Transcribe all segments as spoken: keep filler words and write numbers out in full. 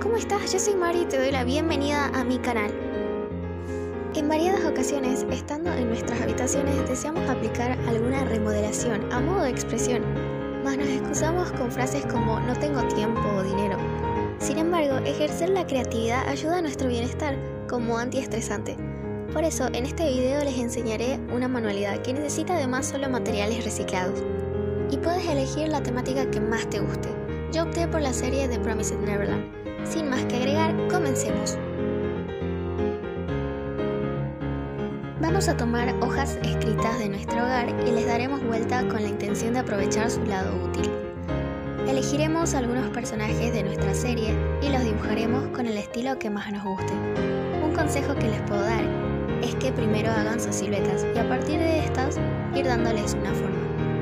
¿cómo estás? Yo soy Mari y te doy la bienvenida a mi canal. En variadas ocasiones, estando en nuestras habitaciones, deseamos aplicar alguna remodelación a modo de expresión, mas nos excusamos con frases como no tengo tiempo o dinero. Sin embargo, ejercer la creatividad ayuda a nuestro bienestar como antiestresante. Por eso, en este video les enseñaré una manualidad que necesita además solo materiales reciclados. Y puedes elegir la temática que más te guste. Yo opté por la serie de Promised Neverland. Sin más que agregar, comencemos. Vamos a tomar hojas escritas de nuestro hogar y les daremos vuelta con la intención de aprovechar su lado útil. Elegiremos algunos personajes de nuestra serie y los dibujaremos con el estilo que más nos guste. Un consejo que les puedo dar es que primero hagan sus siluetas y a partir de estas ir dándoles una forma.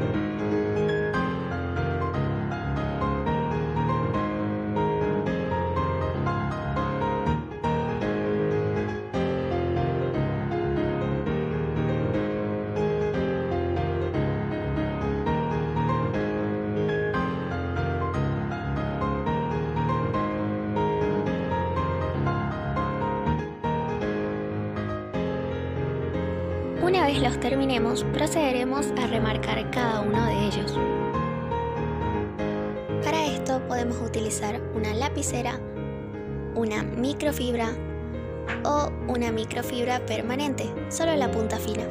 Una vez los terminemos, procederemos a remarcar cada uno de ellos. Para esto podemos utilizar una lapicera, una microfibra o una microfibra permanente, solo la punta fina.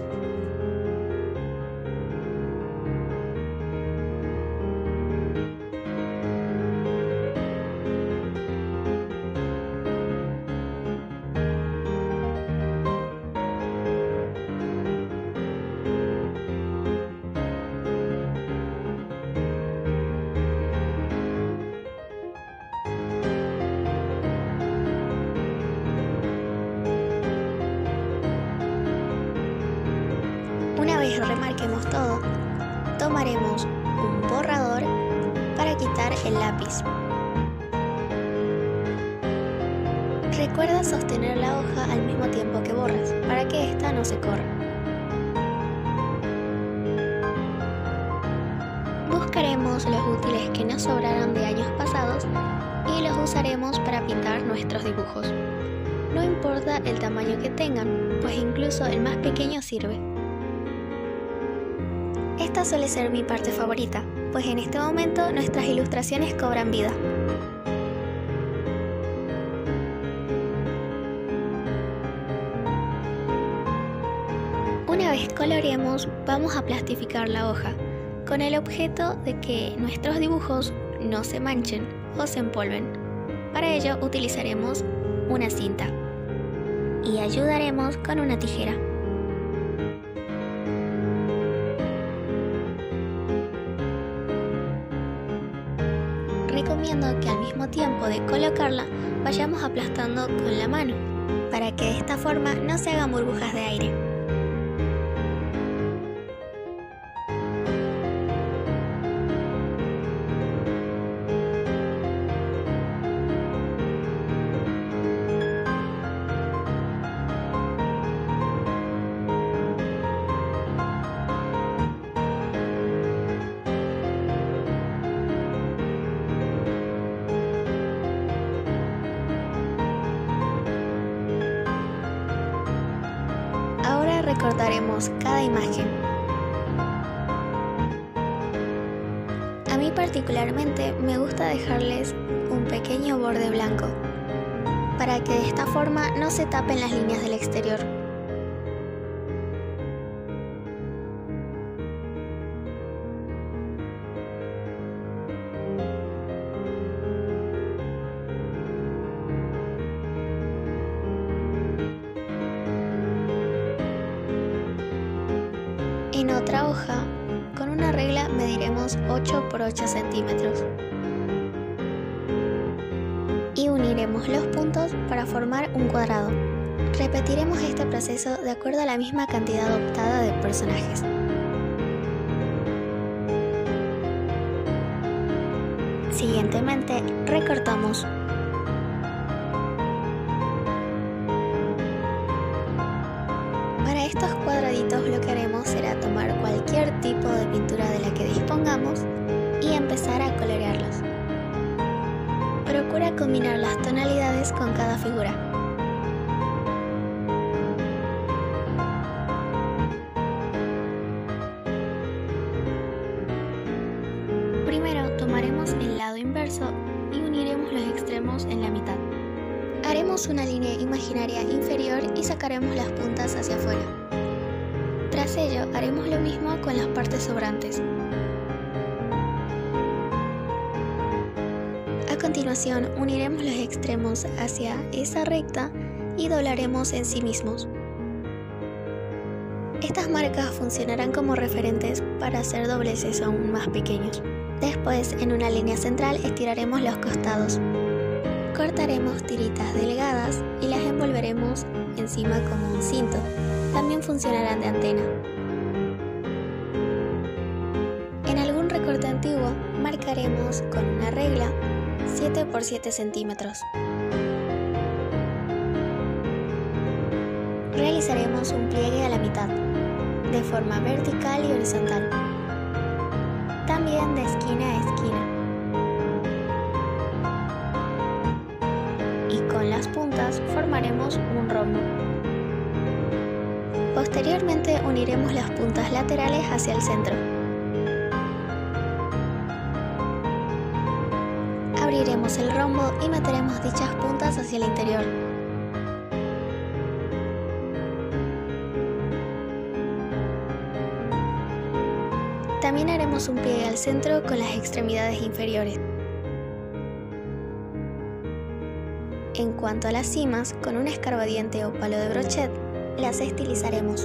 Una vez remarquemos todo, tomaremos un borrador para quitar el lápiz. Recuerda sostener la hoja al mismo tiempo que borras, para que ésta no se corra. Buscaremos los útiles que nos sobraron de años pasados y los usaremos para pintar nuestros dibujos. No importa el tamaño que tengan, pues incluso el más pequeño sirve. Esta suele ser mi parte favorita, pues en este momento nuestras ilustraciones cobran vida. Una vez coloreemos, vamos a plastificar la hoja, con el objeto de que nuestros dibujos no se manchen o se empolven. Para ello utilizaremos una cinta y ayudaremos con una tijera. Recomiendo que al mismo tiempo de colocarla vayamos aplastando con la mano, para que de esta forma no se hagan burbujas de aire. Ahora recortaremos cada imagen. A mí particularmente me gusta dejarles un pequeño borde blanco, para que de esta forma no se tapen las líneas del exterior. En otra hoja, con una regla mediremos ocho por ocho centímetros y uniremos los puntos para formar un cuadrado. Repetiremos este proceso de acuerdo a la misma cantidad optada de personajes. Siguientemente, recortamos. Para estos cuadraditos lo que haremos será tomar cualquier tipo de pintura de la que dispongamos y empezar a colorearlos. Procura combinar las tonalidades con cada figura. Primero tomaremos el lado inverso y uniremos los extremos en la mitad. Haremos una línea imaginaria inferior y sacaremos las puntas hacia afuera. Tras ello, haremos lo mismo con las partes sobrantes. A continuación, uniremos los extremos hacia esa recta y doblaremos en sí mismos. Estas marcas funcionarán como referentes para hacer dobleces aún más pequeños. Después, en una línea central, estiraremos los costados. Cortaremos tiritas delgadas y las envolveremos encima como un cinto. También funcionarán de antena. En algún recorte antiguo, marcaremos con una regla siete por siete centímetros. Realizaremos un pliegue a la mitad, de forma vertical y horizontal. También de esquina a esquina. Y con las puntas formaremos un rombo. Posteriormente uniremos las puntas laterales hacia el centro. Abriremos el rombo y meteremos dichas puntas hacia el interior. También haremos un pliegue al centro con las extremidades inferiores. En cuanto a las cimas, con un escarbadiente o palo de brochet, las estilizaremos.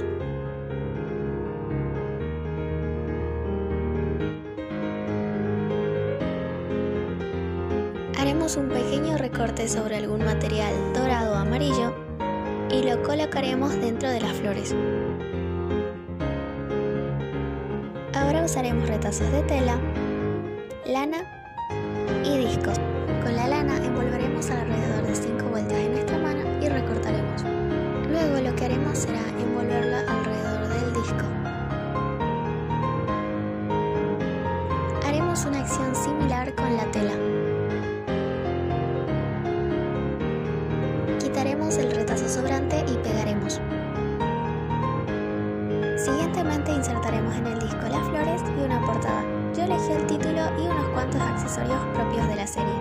Haremos un pequeño recorte sobre algún material dorado o amarillo y lo colocaremos dentro de las flores. Ahora usaremos retazos de tela, lana y discos. Con la lana envolveremos alrededor de cinco vueltas en nuestra mano y recortaremos. Luego lo que haremos será envolverla alrededor del disco. Haremos una acción similar con la tela. Quitaremos el retazo sobrante y pegaremos. Siguientemente insertaremos en el disco las flores y una portada. Yo elegí el título y unos cuantos accesorios propios de la serie.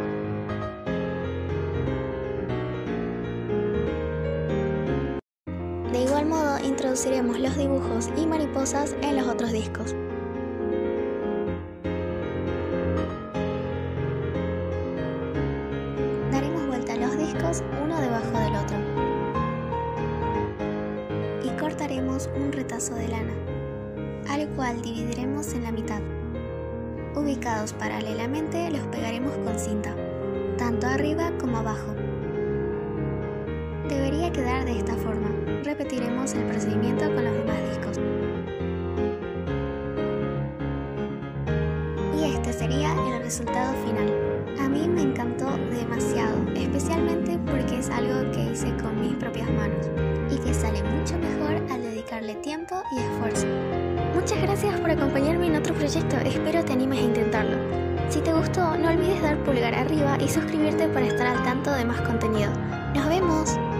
De igual modo, introduciremos los dibujos y mariposas en los otros discos. Daremos vuelta a los discos uno debajo del otro. Y cortaremos un retazo de lana, al cual dividiremos en la mitad. Ubicados paralelamente, los pegaremos con cinta, tanto arriba como abajo. Debería quedar de esta forma. Repetiremos el procedimiento con los demás discos. Y este sería el resultado final. A mí me encantó demasiado, especialmente porque es algo que hice con mis propias manos y que sale mucho mejor al dedicarle tiempo y esfuerzo. Muchas gracias por acompañarme en otro proyecto, espero te animes a intentarlo. Si te gustó, no olvides dar pulgar arriba y suscribirte para estar al tanto de más contenido. ¡Nos vemos!